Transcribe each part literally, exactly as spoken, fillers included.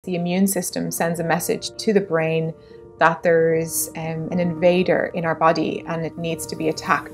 the immune system sends a message to the brain that there's um, an invader in our body and it needs to be attacked.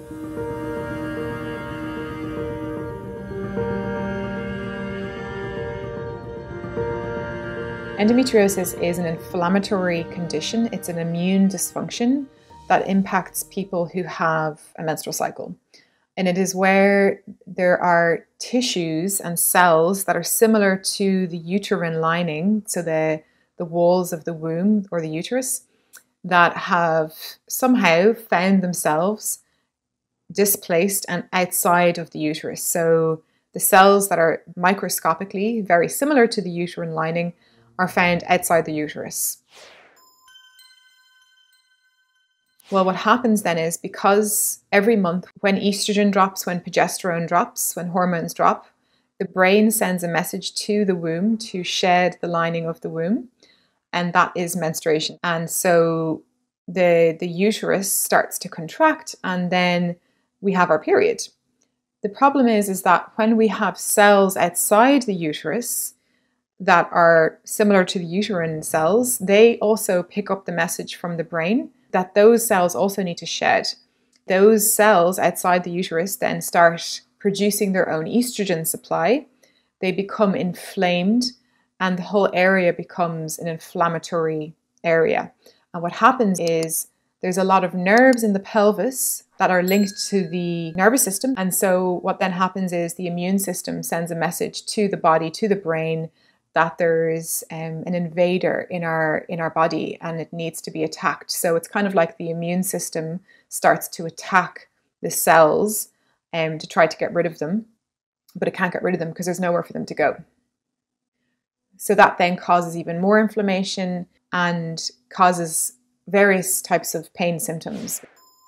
Endometriosis is an inflammatory condition. It's an immune dysfunction that impacts people who have a menstrual cycle. And it is where there are tissues and cells that are similar to the uterine lining, so the, the walls of the womb or the uterus, that have somehow found themselves displaced and outside of the uterus. So the cells that are microscopically very similar to the uterine lining are found outside the uterus. Well, what happens then is, because every month when estrogen drops, when progesterone drops, when hormones drop, the brain sends a message to the womb to shed the lining of the womb, and that is menstruation. And so the, the uterus starts to contract, and then we have our period. The problem is, is that when we have cells outside the uterus that are similar to the uterine cells, they also pick up the message from the brain that those cells also need to shed. Those cells outside the uterus then start producing their own estrogen supply. They become inflamed and the whole area becomes an inflammatory area. And what happens is there's a lot of nerves in the pelvis that are linked to the nervous system. And so what then happens is the immune system sends a message to the body, to the brain, that there's um, an invader in our in our body and it needs to be attacked. So it's kind of like the immune system starts to attack the cells um, to try to get rid of them, but it can't get rid of them because there's nowhere for them to go. So that then causes even more inflammation and causes various types of pain symptoms.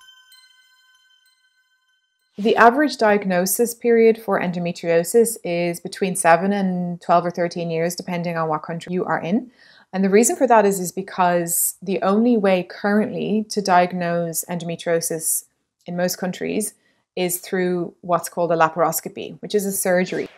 The average diagnosis period for endometriosis is between seven and twelve or thirteen years, depending on what country you are in. And the reason for that is, is because the only way currently to diagnose endometriosis in most countries is through what's called a laparoscopy, which is a surgery.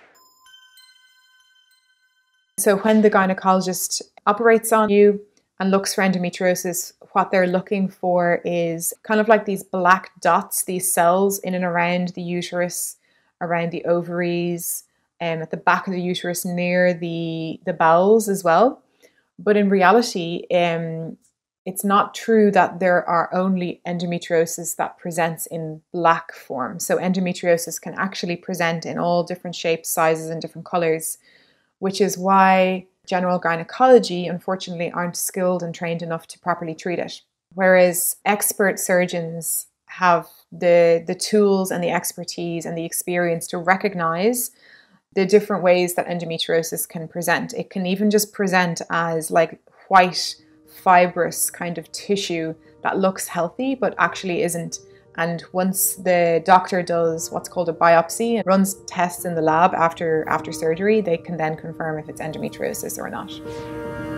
So when the gynecologist operates on you and looks for endometriosis, what they're looking for is kind of like these black dots, these cells in and around the uterus, around the ovaries, and at the back of the uterus near the, the bowels as well. But in reality, um, it's not true that there are only endometriosis that presents in black form. So endometriosis can actually present in all different shapes, sizes, and different colors, which is why general gynecology, unfortunately, aren't skilled and trained enough to properly treat it. Whereas expert surgeons have the, the tools and the expertise and the experience to recognize the different ways that endometriosis can present. It can even just present as like white, fibrous kind of tissue that looks healthy, but actually isn't. And once the doctor does what's called a biopsy and runs tests in the lab after, after surgery, they can then confirm if it's endometriosis or not.